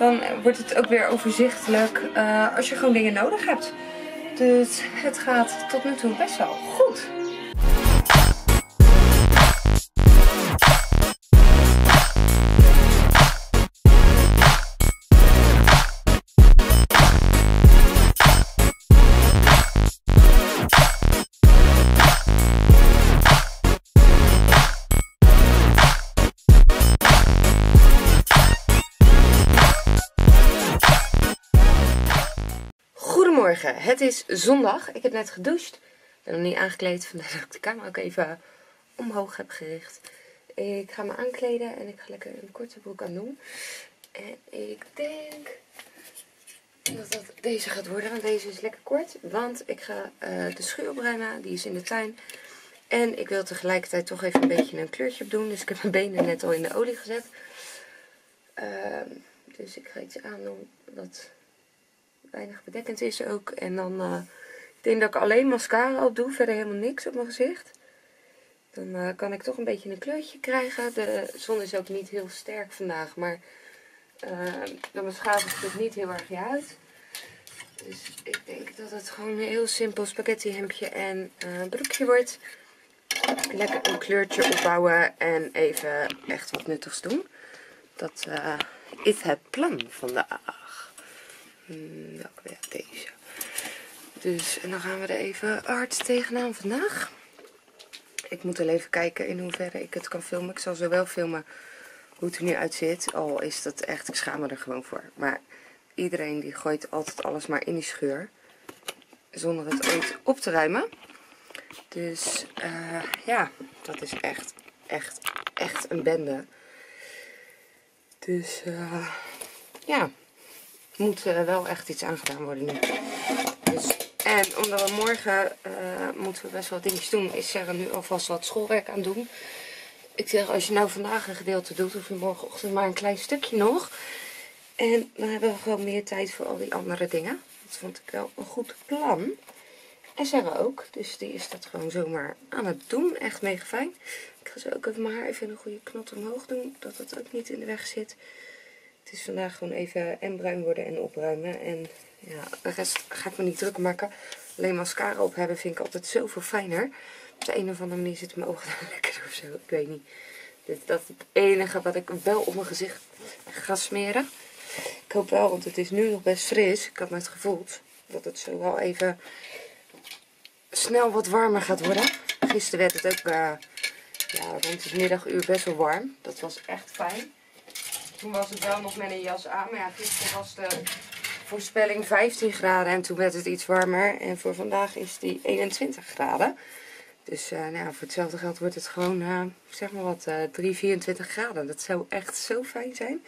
Dan wordt het ook weer overzichtelijk als je gewoon dingen nodig hebt. Dus het gaat tot nu toe best wel goed. Goedemorgen, het is zondag. Ik heb net gedoucht. Ik ben nog niet aangekleed, vandaar dat ik de camera ook even omhoog heb gericht. Ik ga me aankleden en ik ga lekker een korte broek aan doen. En ik denk dat deze gaat worden, want deze is lekker kort. Want ik ga de schuur opruimen, die is in de tuin. En ik wil tegelijkertijd toch even een beetje een kleurtje op doen. Dus ik heb mijn benen net al in de olie gezet. Dus ik ga iets aandoen wat weinig bedekkend is ook. En dan, ik denk dat ik alleen mascara op doe, verder helemaal niks op mijn gezicht. Dan kan ik toch een beetje een kleurtje krijgen. De zon is ook niet heel sterk vandaag, maar de mascara ziet niet heel erg uit. Dus ik denk dat het gewoon een heel simpel spaghetti hemdje en broekje wordt. Lekker een kleurtje opbouwen en even echt wat nuttigs doen. Dat is het plan vandaag. Welke weer? Deze. Dus, en dan gaan we er even hard tegenaan vandaag. Ik moet wel even kijken in hoeverre ik het kan filmen. Ik zal zo wel filmen hoe het er nu uitziet. Al is dat echt, ik schaam me er gewoon voor. Maar iedereen die gooit altijd alles maar in die scheur. Zonder het ooit op te ruimen. Dus ja, dat is echt een bende. Dus ja, moet wel echt iets aangedaan worden nu. Dus, en omdat we morgen moeten we best wel dingetjes doen, is Sarah nu alvast wat schoolwerk aan doen. Ik zeg, als je nou vandaag een gedeelte doet, hoef je morgenochtend maar een klein stukje nog. En dan hebben we gewoon meer tijd voor al die andere dingen. Dat vond ik wel een goed plan. En Sarah ook, dus die is dat gewoon zomaar aan het doen. Echt mega fijn. Ik ga zo ook even mijn haar even een goede knot omhoog doen, dat het ook niet in de weg zit. Het is vandaag gewoon even en bruin worden en opruimen. En ja, de rest ga ik me niet druk maken. Alleen mascara op hebben vind ik altijd zoveel fijner. Op de een of andere manier zitten mijn ogen dan lekker of zo. Ik weet niet. Dat is het enige wat ik wel op mijn gezicht ga smeren. Ik hoop wel, want het is nu nog best fris. Ik had net gevoeld dat het zo wel even snel wat warmer gaat worden. Gisteren werd het ook ja, rond het middaguur best wel warm. Dat was echt fijn. Toen was het wel nog met een jas aan. Maar ja, gisteren was de voorspelling 15 graden. En toen werd het iets warmer. En voor vandaag is die 21 graden. Dus nou ja, voor hetzelfde geld wordt het gewoon, zeg maar wat, 24 graden. Dat zou echt zo fijn zijn.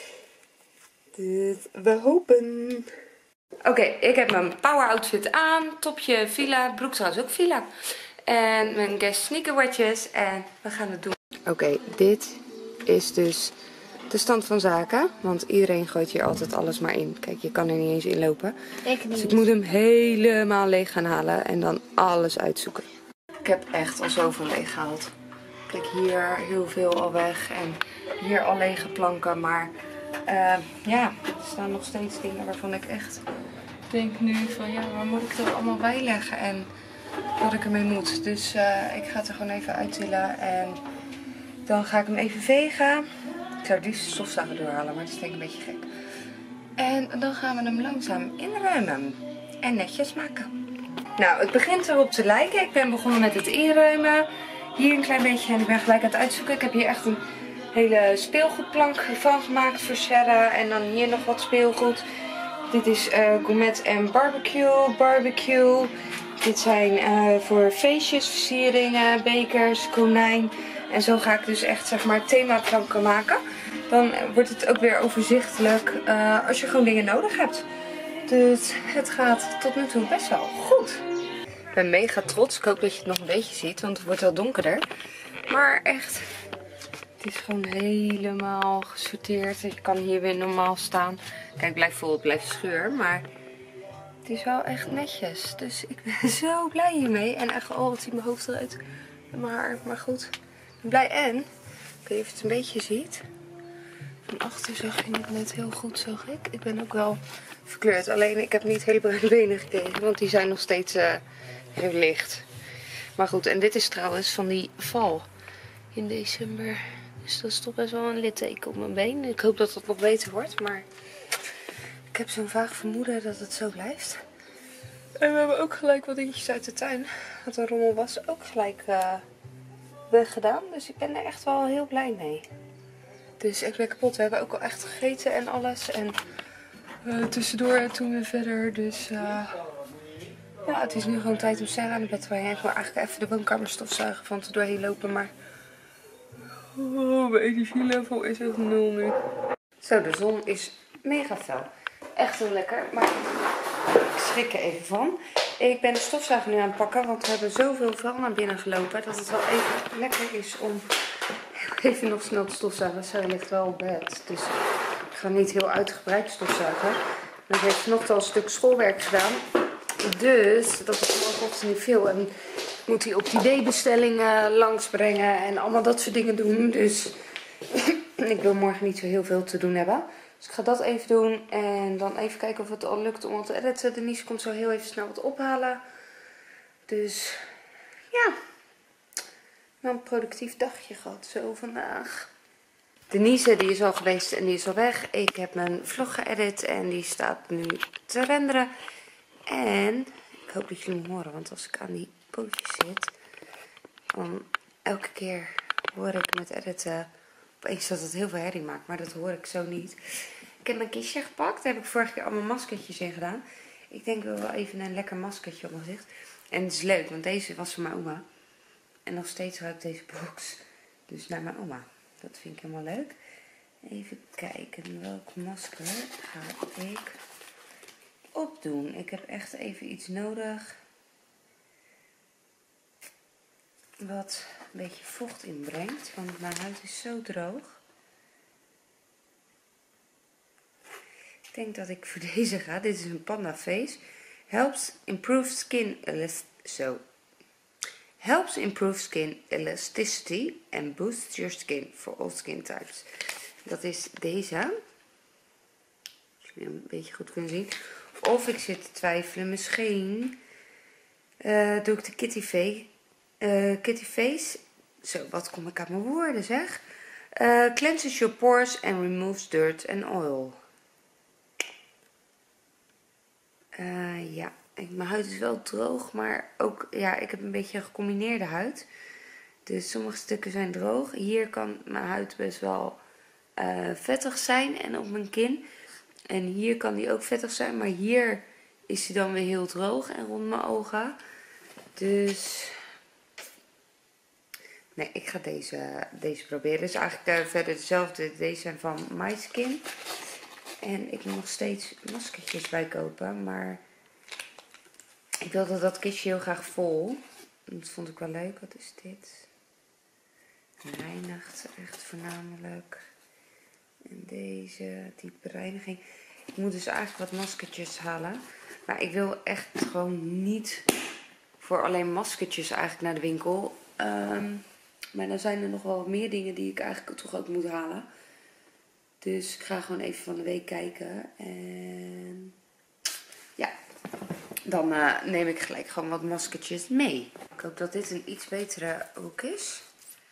Dus we hopen. Oké, ik heb mijn power outfit aan. Topje Fila, broek trouwens ook Fila. En mijn Guess sneakerwatches. En we gaan het doen. Oké, dit is dus de stand van zaken. Want iedereen gooit hier altijd alles maar in. Kijk, je kan er niet eens in lopen. Ik niet. Dus ik moet hem helemaal leeg gaan halen. En dan alles uitzoeken. Ik heb echt al zoveel leeg gehaald. Kijk, hier heel veel al weg. En hier al lege planken. Maar ja, er staan nog steeds dingen waarvan ik echt denk nu van ja, waar moet ik er allemaal bij leggen en wat ik ermee moet. Dus ik ga het er gewoon even uittillen en dan ga ik hem even vegen. Ik zou het liefst de stofzuiger doorhalen, maar dat is denk ik een beetje gek. En dan gaan we hem langzaam inruimen en netjes maken. Nou, het begint erop te lijken. Ik ben begonnen met het inruimen. Hier een klein beetje en ik ben gelijk aan het uitzoeken. Ik heb hier echt een hele speelgoedplank van gemaakt voor Sarah. En dan hier nog wat speelgoed. Dit is gourmet en barbecue. Dit zijn voor feestjes, versieringen, bekers, konijn. En zo ga ik dus echt zeg maar themaplanken maken. Dan wordt het ook weer overzichtelijk als je gewoon dingen nodig hebt. Dus het gaat tot nu toe best wel goed. Ik ben mega trots. Ik hoop dat je het nog een beetje ziet, want het wordt wel donkerder. Maar echt, het is gewoon helemaal gesorteerd. Je kan hier weer normaal staan. Kijk, het blijft scheur, maar het is wel echt netjes. Dus ik ben zo blij hiermee. En echt, oh, wat ziet mijn hoofd eruit. Mijn haar, maar goed. Ik ben blij en, ik weet niet of je het een beetje ziet. Van achter zag je het net heel goed, zag ik. Ik ben ook wel verkleurd. Alleen ik heb niet hele bruine benen gekregen. Want die zijn nog steeds heel licht. Maar goed, en dit is trouwens van die val in december. Dus dat is toch best wel een litteken op mijn been. Ik hoop dat dat nog beter wordt. Maar ik heb zo'n vaag vermoeden dat het zo blijft. En we hebben ook gelijk wat dingetjes uit de tuin. Wat een rommel was ook gelijk weggedaan. Dus ik ben er echt wel heel blij mee. Dus ik ben kapot. We hebben ook al echt gegeten en alles. En tussendoor toen weer verder. Dus ja, het is nu gewoon tijd om Sarah aan de bed te brengen. Ik wil eigenlijk even de woonkamer stofzuigen van te doorheen lopen. Maar mijn energielevel is echt 0 nu. Zo, de zon is mega fel. Echt heel lekker. Maar ik schrik er even van. Ik ben de stofzuiger nu aan het pakken. Want we hebben zoveel vuil naar binnen gelopen. Dat het wel even lekker is om even nog snel te stofzuigen. Sarah ligt wel op bed. Dus ik ga niet heel uitgebreid stofzuigen. Maar ik heb vanochtend al een stuk schoolwerk gedaan. Dus dat is morgenochtend niet veel. En ik moet die op die D-bestellingen langsbrengen. En allemaal dat soort dingen doen. Dus ik wil morgen niet zo heel veel te doen hebben. Dus ik ga dat even doen. En dan even kijken of het al lukt om wat te editen. Denise komt zo heel even snel wat ophalen. Dus ja. Wel een productief dagje gehad zo vandaag. Denise die is al geweest en die is al weg. Ik heb mijn vlog geëdit en die staat nu te renderen. En ik hoop dat jullie me horen. Want als ik aan die pootjes zit. Dan elke keer hoor ik met editen opeens dat het heel veel herrie maakt. Maar dat hoor ik zo niet. Ik heb mijn kistje gepakt. Daar heb ik vorige keer allemaal maskertjes in gedaan. Ik denk wel even een lekker maskertje op mijn gezicht. En het is leuk, want deze was van mijn oma. En nog steeds ruikt deze box dus naar mijn oma. Dat vind ik helemaal leuk. Even kijken, welk masker ga ik opdoen? Ik heb echt even iets nodig wat een beetje vocht inbrengt. Want mijn huid is zo droog. Ik denk dat ik voor deze ga. Dit is een Panda Face. Helps improve skin elasticity and boosts your skin for all skin types. Dat is deze. Als jullie hem een beetje goed kunnen zien. Of ik zit te twijfelen. Misschien doe ik de Kitty Face. Zo, wat kom ik aan mijn woorden zeg. Cleanses your pores and removes dirt and oil. Ja, mijn huid is wel droog, maar ook, ja, ik heb een beetje een gecombineerde huid. Dus sommige stukken zijn droog. Hier kan mijn huid best wel vettig zijn en op mijn kin. En hier kan die ook vettig zijn, maar hier is die dan weer heel droog en rond mijn ogen. Dus nee, ik ga deze proberen. Dus eigenlijk verder dezelfde. Deze zijn van My Skin. En ik moet nog steeds maskertjes bij kopen, maar ik wilde dat kistje heel graag vol. Dat vond ik wel leuk. Wat is dit? Reinigt echt voornamelijk. En deze diepe reiniging. Ik moet dus eigenlijk wat maskertjes halen. Maar ik wil echt gewoon niet voor alleen maskertjes eigenlijk naar de winkel. Maar dan zijn er nog wel wat meer dingen die ik eigenlijk toch ook moet halen. Dus ik ga gewoon even van de week kijken. En ja, dan neem ik gelijk gewoon wat maskertjes mee. Ik hoop dat dit een iets betere hoek is.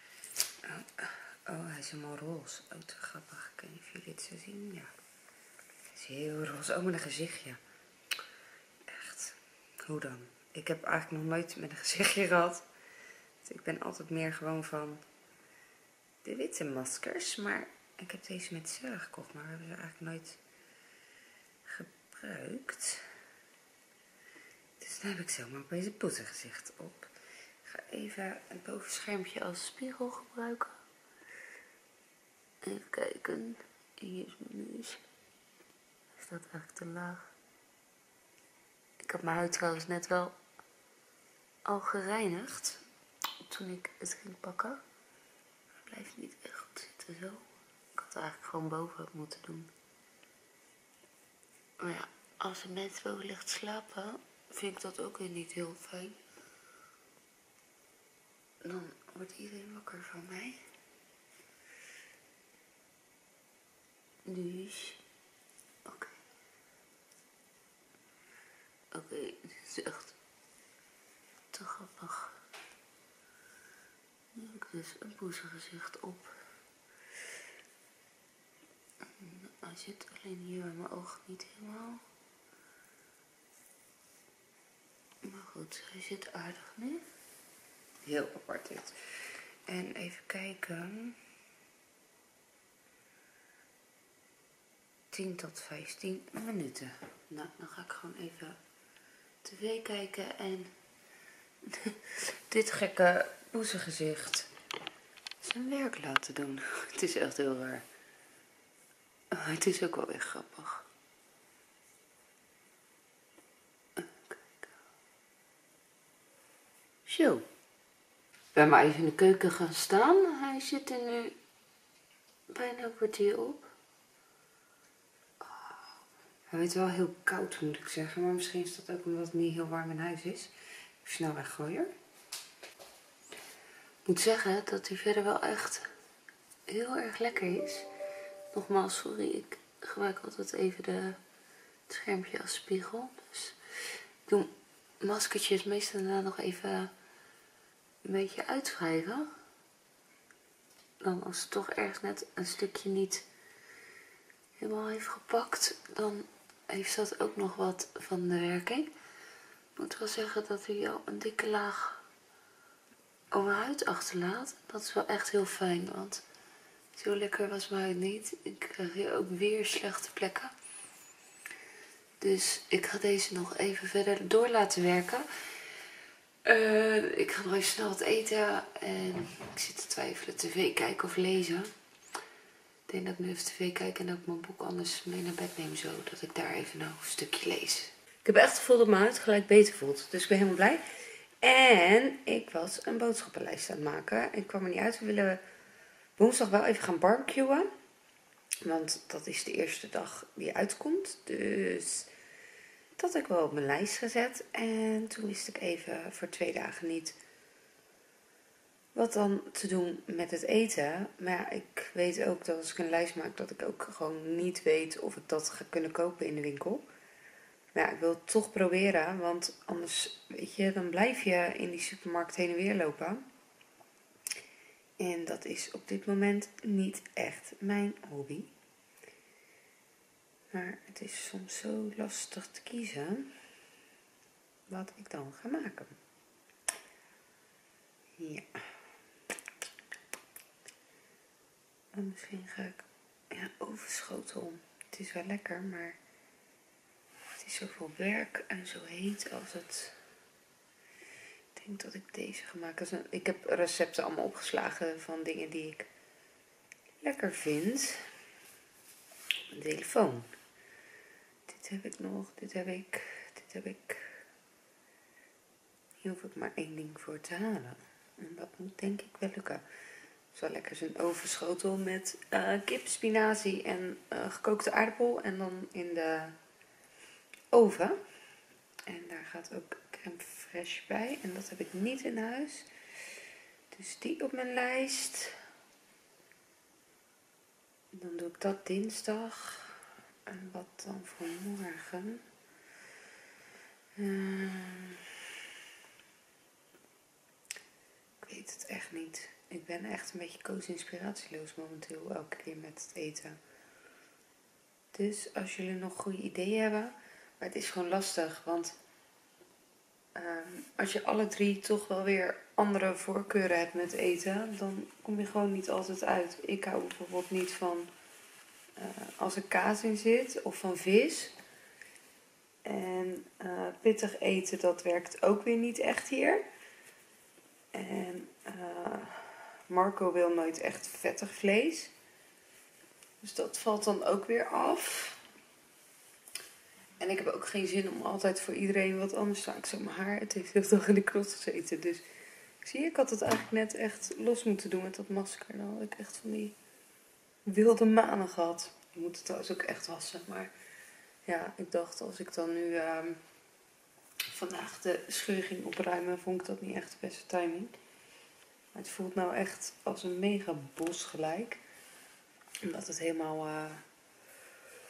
Oh, hij is helemaal roze. Oh, te grappig. Ik weet niet of jullie dit zo zien. Ja. Hij is heel roze. Oh, met een gezichtje. Echt. Hoe dan? Ik heb eigenlijk nog nooit met een gezichtje gehad. Dus ik ben altijd meer gewoon van de witte maskers. Maar ik heb deze met Sarah gekocht. Maar we hebben ze eigenlijk nooit gebruikt. Dus dan heb ik zomaar opeens een poezengezicht op. Ik ga even het bovenschermpje als spiegel gebruiken. Even kijken. Hier is mijn neus. Is dat eigenlijk te laag? Ik had mijn huid trouwens net wel al gereinigd. Toen ik het ging pakken. Het blijft niet echt goed zitten zo. Ik had het eigenlijk gewoon boven moeten doen. Maar ja, als een mens boven ligt slapen, vind ik dat ook weer niet heel fijn. Dan wordt iedereen wakker van mij. Dus, oké. Oké, dit is echt te grappig. Nu heb ik dus een poezengezicht op. Hij zit alleen hier bij mijn oog niet helemaal. Maar goed, hij zit aardig nu. Heel apart dit. En even kijken. 10 tot 15 minuten. Nou, dan ga ik gewoon even tv kijken en dit gekke poezengezicht zijn werk laten doen. Het is echt heel raar. Het is ook wel echt grappig. Kijk. Zo. Ik ben maar even in de keuken gaan staan. Hij zit er nu bijna een kwartier op. Hij weet wel heel koud, moet ik zeggen. Maar misschien is dat ook omdat het niet heel warm in huis is. Even snel weggooien. Ik moet zeggen dat hij verder wel echt heel erg lekker is. Nogmaals, sorry, ik gebruik altijd even het schermpje als spiegel. Dus ik doe maskertjes meestal daarna nog even een beetje uitwrijven. Dan als het toch ergens net een stukje niet helemaal heeft gepakt, dan heeft dat ook nog wat van de werking. Ik moet wel zeggen dat hij al een dikke laag overhuid achterlaat. Dat is wel echt heel fijn, want zo lekker was mijn huid niet. Ik krijg hier ook weer slechte plekken. Dus ik ga deze nog even verder door laten werken. Ik ga nog even snel wat eten. En ik zit te twijfelen, tv kijken of lezen. Ik denk dat ik nu even tv kijk en dat ik mijn boek anders mee naar bed neem. Zodat ik daar even nog een stukje lees. Ik heb echt het gevoel dat mijn huid gelijk beter voelt. Dus ik ben helemaal blij. En ik was een boodschappenlijst aan het maken. Ik kwam er niet uit. We willen woensdag wel even gaan barbecuen. Want dat is de eerste dag die uitkomt. Dus dat heb ik wel op mijn lijst gezet. En toen wist ik even voor 2 dagen niet wat dan te doen met het eten. Maar ja, ik weet ook dat als ik een lijst maak, dat ik ook gewoon niet weet of ik dat ga kunnen kopen in de winkel. Maar ja, ik wil het toch proberen, want anders, weet je, dan blijf je in die supermarkt heen en weer lopen. En dat is op dit moment niet echt mijn hobby. Maar het is soms zo lastig te kiezen wat ik dan ga maken. Ja. En misschien ga ik overschotel. Het is wel lekker, maar het is zoveel werk en zo heet als het. Ik denk dat ik deze ga maken. Ik heb recepten allemaal opgeslagen van dingen die ik lekker vind. Een telefoon. Dit heb ik nog. Dit heb ik. Hier hoef ik maar 1 ding voor te halen. En dat moet denk ik wel lukken. Het is wel lekker zo'n overschotel met kip, spinazie en gekookte aardappel. En dan in de oven. En daar gaat ook crème fraîche bij. En dat heb ik niet in huis. Dus die op mijn lijst. Dan doe ik dat dinsdag. En wat dan voor morgen? Ik weet het echt niet. Ik ben echt een beetje inspiratieloos momenteel elke keer met het eten. Dus als jullie nog goede ideeën hebben. Maar het is gewoon lastig. Want als je alle 3 toch wel weer andere voorkeuren hebt met eten. Dan kom je gewoon niet altijd uit. Ik hou bijvoorbeeld niet van als er kaas in zit. Of van vis. En pittig eten, dat werkt ook weer niet echt hier. En Marco wil nooit echt vettig vlees. Dus dat valt dan ook weer af. En ik heb ook geen zin om altijd voor iedereen wat anders te maken. Zo mijn haar, het heeft de hele dag in de krot gezeten. Dus zie je, ik had het eigenlijk net echt los moeten doen met dat masker. Dan had ik echt van die wilde manen gehad. Ik moet het trouwens ook echt wassen. Maar ja, ik dacht als ik dan nu vandaag de scheur ging opruimen, vond ik dat niet echt de beste timing. Maar het voelt nou echt als een mega bos gelijk. Omdat het helemaal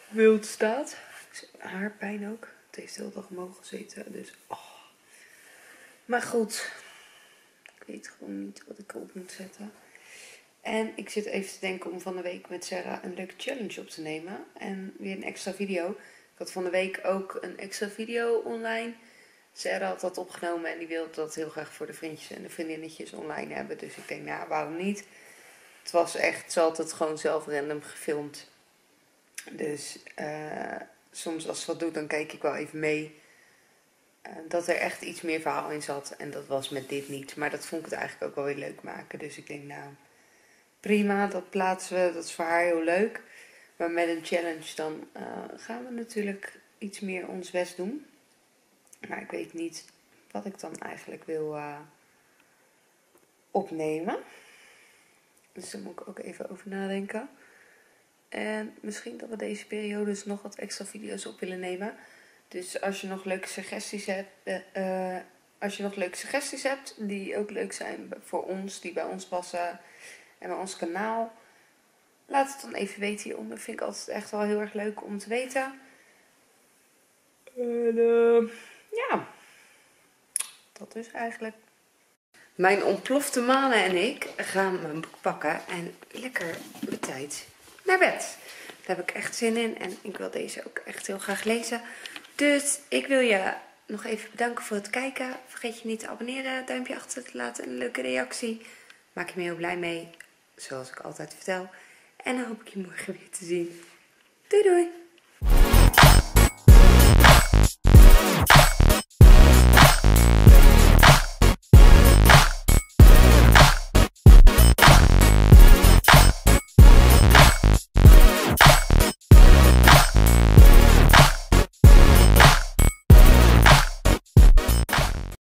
wild staat. Haarpijn ook. Het heeft de hele dag omhoog gezeten. Dus, Maar goed. Ik weet gewoon niet wat ik erop moet zetten. En ik zit even te denken om van de week met Sarah een leuke challenge op te nemen. En weer een extra video. Ik had van de week ook een extra video online. Sarah had dat opgenomen en die wilde dat heel graag voor de vriendjes en de vriendinnetjes online hebben. Dus ik denk, nou, waarom niet? Het was echt, ze had het gewoon zelf random gefilmd. Dus soms als ze wat doet, dan kijk ik wel even mee. Dat er echt iets meer verhaal in zat. En dat was met dit niet. Maar dat vond ik het eigenlijk ook wel weer leuk maken. Dus ik denk, nou, prima, dat plaatsen we. Dat is voor haar heel leuk. Maar met een challenge dan gaan we natuurlijk iets meer ons best doen. Maar ik weet niet wat ik dan eigenlijk wil opnemen. Dus daar moet ik ook even over nadenken. En misschien dat we deze periode dus nog wat extra video's op willen nemen. Dus als je nog leuke suggesties hebt, die ook leuk zijn voor ons, die bij ons passen en bij ons kanaal, laat het dan even weten hieronder. Vind ik altijd echt wel heel erg leuk om te weten. En ja, dat is eigenlijk. Mijn ontplofte manen en ik gaan mijn boek pakken en lekker met tijd naar bed. Daar heb ik echt zin in en ik wil deze ook echt heel graag lezen. Dus ik wil je nog even bedanken voor het kijken. Vergeet je niet te abonneren, duimpje achter te laten en een leuke reactie. Maak je me heel blij mee, zoals ik altijd vertel. En dan hoop ik je morgen weer te zien. Doei doei!